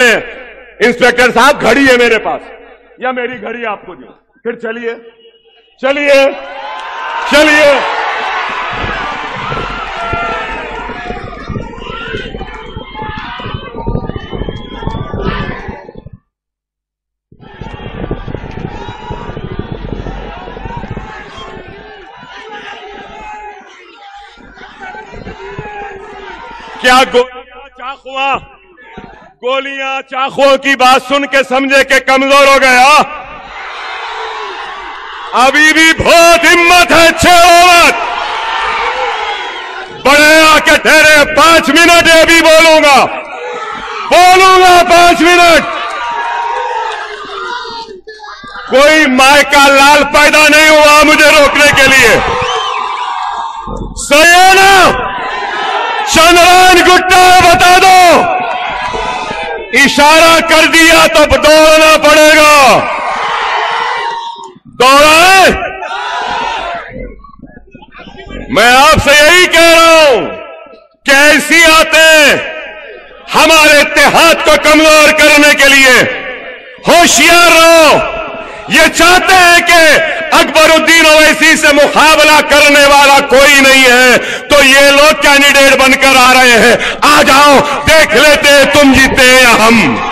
हैं इंस्पेक्टर साहब घड़ी है मेरे पास, या मेरी घड़ी आपको दी, फिर चलिए चलिए चलिए। क्या गोलियां चाकुओं की बात सुन के समझे के कमजोर हो गया? अभी भी बहुत हिम्मत है, छेवत बड़े आके ठहरे। 5 मिनट अभी बोलूंगा 5 मिनट। कोई माय का लाल पैदा नहीं हुआ मुझे रोकने के लिए। सही है ना? चंद्रायन गुट्टा बता दो, इशारा कर दिया तो दौड़ना पड़ेगा। दौड़ाए? मैं आपसे यही कह रहा हूं, कैसी आते हमारे इत्तेहाद को कमजोर करने के लिए। होशियार रहो। ये चाहते हैं कि अकबरुद्दीन ओवैसी से मुकाबला करने वाला कोई नहीं है, तो ये लोग कैंडिडेट बनकर आ रहे हैं। आ जाओ, देख लेते तुम जीते या हम।